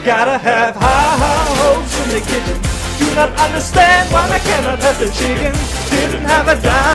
Gotta have high hopes in the kitchen. Do not understand why I cannot have the chicken. Didn't have a dime.